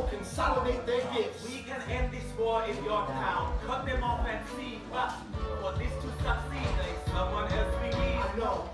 will consolidate their gifts. We can end this war in your town, cut them off and see, but for this to succeed, there is someone else we need. I know.